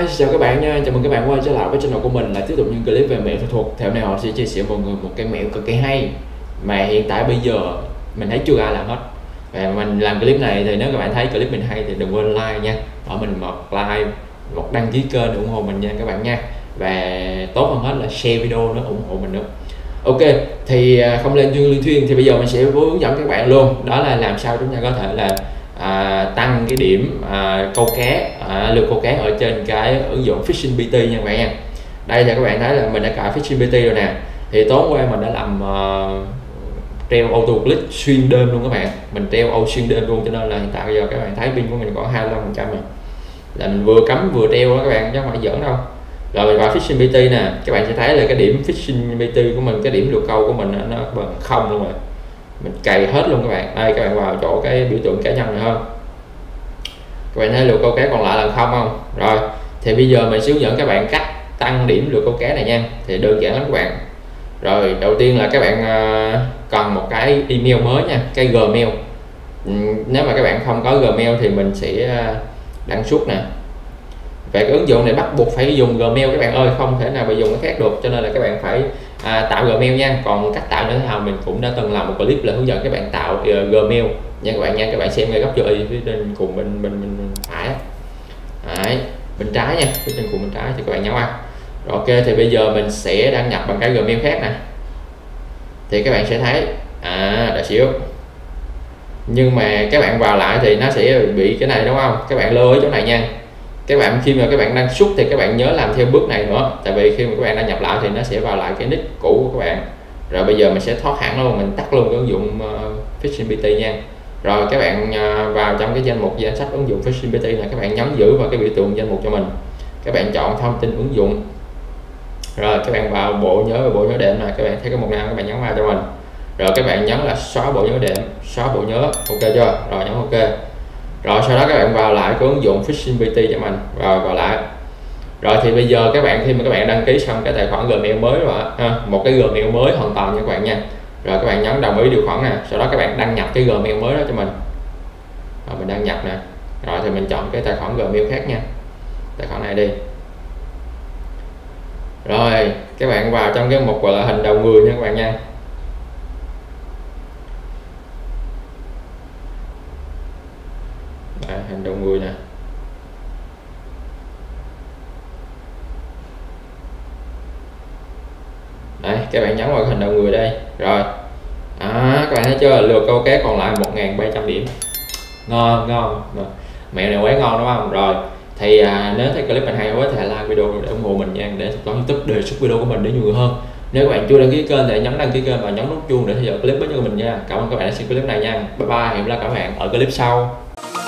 xin chào các bạn nha, chào mừng các bạn quay trở lại với channel của mình, lại tiếp tục những clip về mẹo thủ thuật. Thì hôm nay họ sẽ chia sẻ mọi người một cái mẹo cực kỳ hay mà hiện tại bây giờ mình thấy chưa ai làm hết. Và mình làm clip này thì nếu các bạn thấy clip mình hay thì đừng quên like nha, ở mình một like, một đăng ký kênh để ủng hộ mình nha các bạn nha. Và tốt hơn hết là share video nữa, ủng hộ mình nữa. Ok, thì không lên chuyên thuyên thì bây giờ mình sẽ hướng dẫn các bạn luôn, đó là làm sao chúng ta có thể là tăng cái điểm câu cá, lượt câu cá ở trên cái ứng dụng Fishing PT nha các bạn nha. Đây là các bạn thấy là mình đã cài Fishing PT rồi nè. Thì tối qua mình đã làm treo auto click xuyên đêm luôn các bạn, mình treo xuyên đêm luôn, cho nên là hiện tại bây giờ các bạn thấy pin của mình còn 25% rồi, là mình vừa cắm vừa treo đó các bạn, chứ không phải giỡn đâu. Rồi mình vào Fishing PT nè, các bạn sẽ thấy là cái điểm Fishing PT của mình, cái điểm lượt câu của mình nó bằng 0 luôn rồi, mình cày hết luôn các bạn. Đây các bạn vào chỗ cái biểu tượng cá nhân này không, các bạn thấy lượt câu cá còn lại là 0 không? Rồi thì bây giờ mình sẽ hướng dẫn các bạn cách tăng điểm lượt câu cá này nha. Thì đơn giản lắm các bạn. Rồi đầu tiên là các bạn cần một cái email mới nha, cái Gmail. Nếu mà các bạn không có Gmail thì mình sẽ đăng xuất nè. Về cái ứng dụng này bắt buộc phải dùng Gmail các bạn ơi, không thể nào mà dùng cái khác được, cho nên là các bạn phải tạo Gmail nha. Còn cách tạo như thế nào mình cũng đã từng làm một clip là hướng dẫn các bạn tạo Gmail nha các bạn nha. Các bạn xem ngay góc chữ Y phía trên cùng bên phải, đấy, bên trái nha, phía trên cùng bên trái thì các bạn nhấn vào. Rồi ok, thì bây giờ mình sẽ đăng nhập bằng cái Gmail khác nè. Thì các bạn sẽ thấy đợi xíu, nhưng mà các bạn vào lại thì nó sẽ bị cái này đúng không, các bạn lưu ở chỗ này nha. Các bạn khi mà các bạn đăng xuất thì các bạn nhớ làm theo bước này nữa, tại vì khi mà các bạn đăng nhập lại thì nó sẽ vào lại cái nick cũ của các bạn. Rồi bây giờ mình sẽ thoát hẳn luôn, mình tắt luôn cái ứng dụng Fishing PT nha. Rồi các bạn vào trong cái danh mục danh sách ứng dụng Fishing PT này, các bạn nhấn giữ vào cái biểu tượng danh mục cho mình, các bạn chọn thông tin ứng dụng. Rồi các bạn vào bộ nhớ và bộ nhớ đệm này, các bạn thấy có một nam, các bạn nhấn vào cho mình. Rồi các bạn nhấn là xóa bộ nhớ đệm, xóa bộ nhớ, ok chưa? Rồi nhấn ok. Rồi sau đó các bạn vào lại cái ứng dụng Fishing PT cho mình, rồi vào lại. Rồi thì bây giờ các bạn khi mà các bạn đăng ký xong cái tài khoản Gmail mới rồi một cái Gmail mới hoàn toàn nha các bạn nha. Rồi các bạn nhấn đồng ý điều khoản nè, sau đó các bạn đăng nhập cái Gmail mới đó cho mình. Rồi mình đăng nhập nè. Rồi thì mình chọn cái tài khoản Gmail khác nha, tài khoản này đi. Rồi các bạn vào trong cái mục gọi là hình đầu người nha các bạn nha. Đây, hình đầu người nè. Đấy, các bạn nhấn vào hình đầu người đây. Rồi các bạn thấy chưa, lượt câu cá còn lại 1.300 điểm. Ngon ngon, mẹo này quá ngon đúng không? Rồi thì nếu thấy clip mình hay quá thì like video để ủng hộ mình nha, để có YouTube đề xuất video của mình đến nhiều người hơn. Nếu các bạn chưa đăng ký kênh thì nhấn đăng ký kênh và nhấn nút chuông để theo dõi clip mới nhất của mình nha. Cảm ơn các bạn đã xem clip này nha. Bye bye, hẹn gặp lại các bạn ở clip sau.